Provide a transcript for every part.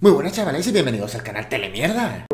Muy buenas chavales y bienvenidos al canal Telemierda.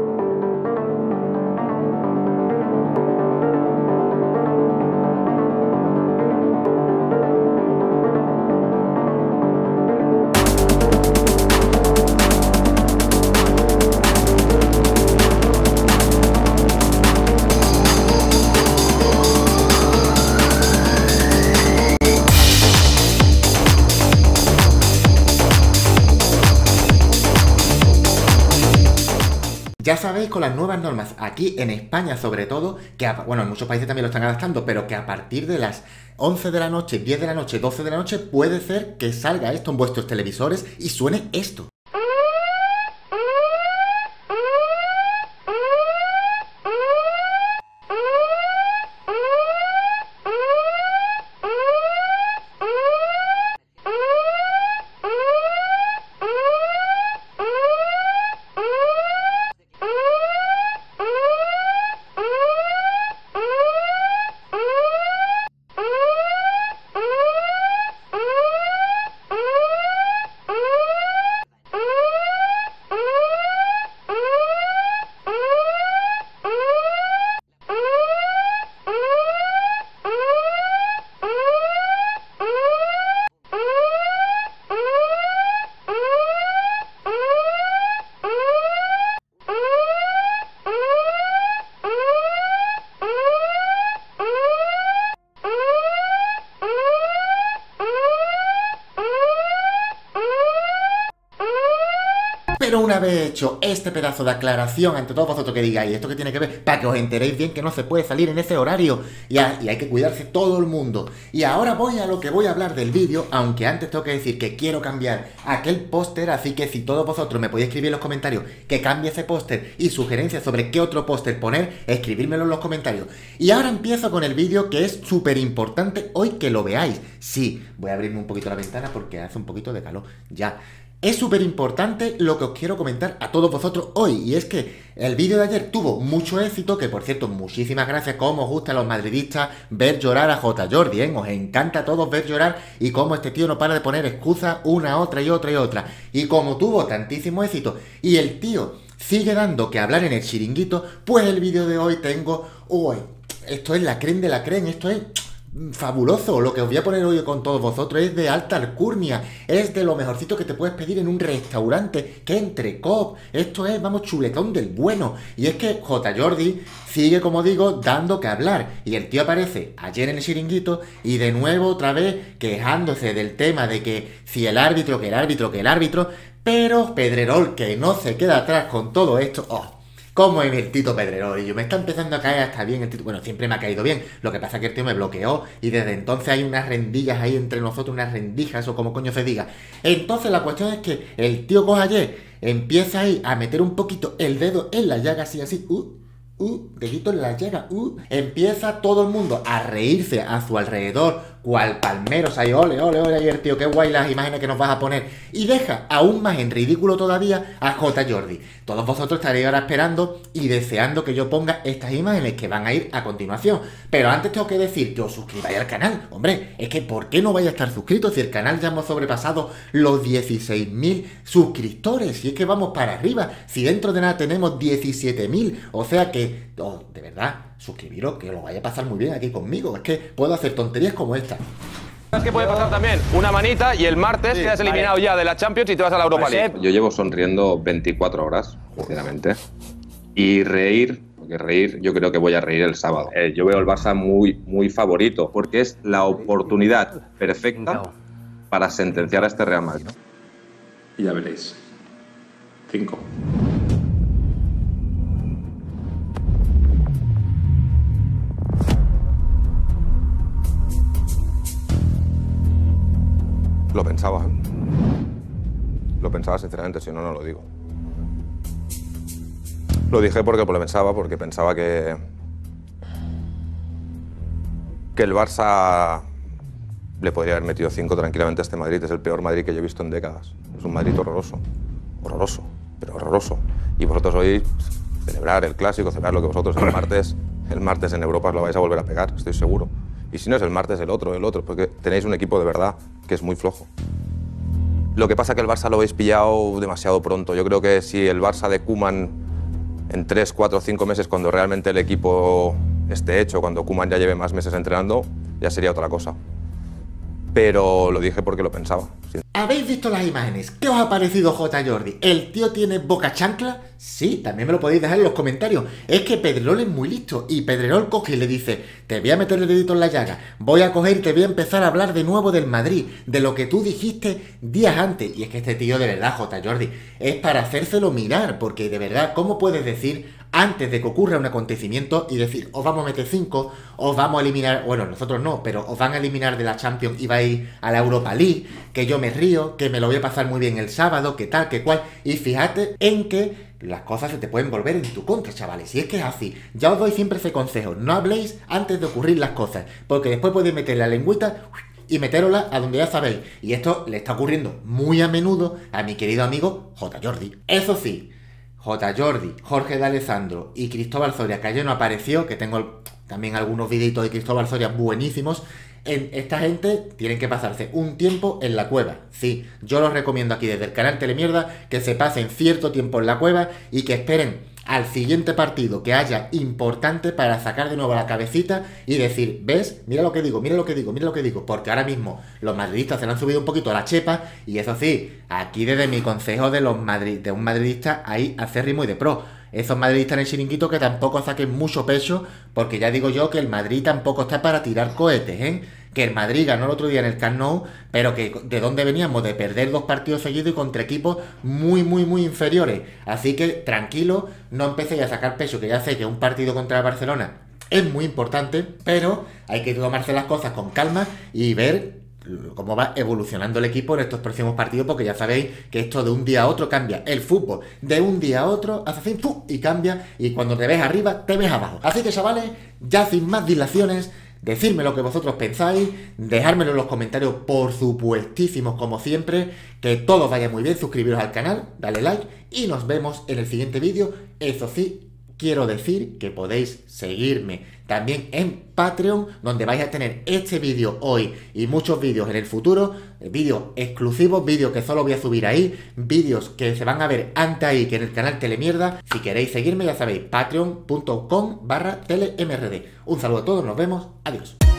Ya sabéis, con las nuevas normas, aquí en España sobre todo, que bueno, en muchos países también lo están adaptando, pero que a partir de las 11 de la noche, 10 de la noche, 12 de la noche, puede ser que salga esto en vuestros televisores y suene esto. Pero una vez hecho este pedazo de aclaración ante todos vosotros que digáis esto que tiene que ver, para que os enteréis bien que no se puede salir en ese horario y hay que cuidarse todo el mundo. Y ahora voy a lo que voy a hablar del vídeo, aunque antes tengo que decir que quiero cambiar aquel póster, así que si todos vosotros me podéis escribir en los comentarios que cambie ese póster y sugerencias sobre qué otro póster poner, escribírmelo en los comentarios. Y ahora empiezo con el vídeo, que es súper importante hoy que lo veáis. Sí, voy a abrirme un poquito la ventana porque hace un poquito de calor ya. Es súper importante lo que os quiero comentar a todos vosotros hoy, y es que el vídeo de ayer tuvo mucho éxito, que por cierto, muchísimas gracias, cómo os gusta a los madridistas ver llorar a J. Jordi, ¿eh? Os encanta a todos ver llorar y cómo este tío no para de poner excusas una, otra y otra y otra. Y como tuvo tantísimo éxito y el tío sigue dando que hablar en el chiringuito, pues el vídeo de hoy tengo... Uy, esto es la creme de la creme, esto es... fabuloso. Lo que os voy a poner hoy con todos vosotros es de alta alcurnia, es de lo mejorcito que te puedes pedir en un restaurante, que entre cop, esto es, vamos, chuletón del bueno. Y es que J. Jordi sigue, como digo, dando que hablar, y el tío aparece ayer en el chiringuito y de nuevo otra vez quejándose del tema de que si el árbitro, que el árbitro, que el árbitro, pero Pedrerol, que no se queda atrás con todo esto. Como en el Tito Pedrerol, y yo me está empezando a caer hasta bien el Tito. Bueno, siempre me ha caído bien, lo que pasa es que el tío me bloqueó y desde entonces hay unas rendillas ahí entre nosotros, unas rendijas o como coño se diga. Entonces la cuestión es que el tío coge ayer, empieza ahí a meter un poquito el dedo en la llaga, así, dedito en la llaga, empieza todo el mundo a reírse a su alrededor, cual palmeros ahí, ole, ole, ole, ayer tío, qué guay las imágenes que nos vas a poner, y deja aún más en ridículo todavía a J. Jordi. Todos vosotros estaréis ahora esperando y deseando que yo ponga estas imágenes que van a ir a continuación, pero antes tengo que decir que os suscribáis al canal. Hombre, es que ¿por qué no vais a estar suscritos si el canal ya hemos sobrepasado los 16.000 suscriptores? Y es que vamos para arriba, si dentro de nada tenemos 17.000, o sea que, de verdad, suscribiros, que lo vaya a pasar muy bien aquí conmigo. Es que puedo hacer tonterías como esta. ¿Sabes qué puede pasar también? Una manita y el martes quedas eliminado ya de la Champions y te vas a la Europa League. Yo llevo sonriendo 24 horas, sinceramente. Y reír, porque reír, yo creo que voy a reír el sábado. Yo veo el Barça muy favorito, porque es la oportunidad perfecta para sentenciar a este Real Madrid. Y ya veréis. 5. Lo pensaba. Lo pensaba sinceramente, si no, no lo digo. Lo dije porque lo pensaba, que el Barça le podría haber metido 5 tranquilamente a este Madrid. Es el peor Madrid que yo he visto en décadas. Es un Madrid horroroso. Horroroso, pero horroroso. Y vosotros hoy celebrar el clásico, celebrar lo que vosotros el martes en Europa os lo vais a volver a pegar, estoy seguro. Y si no es el martes, el otro, porque tenéis un equipo de verdad que es muy flojo. Lo que pasa es que el Barça lo habéis pillado demasiado pronto. Yo creo que si el Barça de Koeman en 3, 4, 5 meses, cuando realmente el equipo esté hecho, cuando Koeman ya lleve más meses entrenando, ya sería otra cosa. Pero lo dije porque lo pensaba. ¿Habéis visto las imágenes? ¿Qué os ha parecido J. Jordi? ¿El tío tiene boca chancla? Sí, también me lo podéis dejar en los comentarios. Es que Pedrerol es muy listo y Pedrerol coge y le dice: te voy a meter el dedito en la llaga, voy a coger y te voy a empezar a hablar de nuevo del Madrid, de lo que tú dijiste días antes. Y es que este tío, de verdad, J. Jordi, es para hacérselo mirar, porque de verdad, ¿cómo puedes decir antes de que ocurra un acontecimiento y decir, os vamos a meter 5, os vamos a eliminar, bueno, nosotros no, pero os van a eliminar de la Champions y vais a la Europa League, que yo me río, que me lo voy a pasar muy bien el sábado, que tal, que cual, y fíjate en que las cosas se te pueden volver en tu contra, chavales, y es que es así. Ya os doy siempre ese consejo, no habléis antes de ocurrir las cosas, porque después podéis meter la lengüita y meterosla a donde ya sabéis, y esto le está ocurriendo muy a menudo a mi querido amigo J. Jordi. Eso sí, J. Jordi, Jorge de Alessandro y Cristóbal Soria, que ayer no apareció, que tengo también algunos videitos de Cristóbal Soria buenísimos. Esta gente tienen que pasarse un tiempo en la cueva. Sí, yo los recomiendo aquí desde el canal Telemierda que se pasen cierto tiempo en la cueva y que esperen al siguiente partido que haya importante para sacar de nuevo la cabecita y decir, ¿ves? Mira lo que digo, mira lo que digo, mira lo que digo. Porque ahora mismo los madridistas se le han subido un poquito a la chepa y eso sí, aquí desde mi consejo de un madridista ahí acérrimo y de pro. Esos madridistas en el chiringuito que tampoco saquen mucho pecho, porque ya digo yo que el Madrid tampoco está para tirar cohetes, ¿eh? Que el Madrid ganó el otro día en el Camp Nou, pero que de dónde veníamos, de perder 2 partidos seguidos y contra equipos muy inferiores. Así que tranquilo, no empecéis a sacar pecho, que ya sé que un partido contra el Barcelona es muy importante, pero hay que tomarse las cosas con calma y ver cómo va evolucionando el equipo en estos próximos partidos, porque ya sabéis que esto de un día a otro cambia. El fútbol de un día a otro hace así, ¡pum! Y cambia, y cuando te ves arriba, te ves abajo. Así que, chavales, ya sin más dilaciones, decidme lo que vosotros pensáis, dejármelo en los comentarios, por supuestísimos como siempre, que todo vaya muy bien, suscribiros al canal, dale like y nos vemos en el siguiente vídeo. Eso sí, quiero decir que podéis seguirme también en Patreon, donde vais a tener este vídeo hoy y muchos vídeos en el futuro, vídeos exclusivos, vídeos que solo voy a subir ahí, vídeos que se van a ver antes ahí que en el canal Telemierda. Si queréis seguirme, ya sabéis, patreon.com/telemrd. Un saludo a todos, nos vemos, adiós.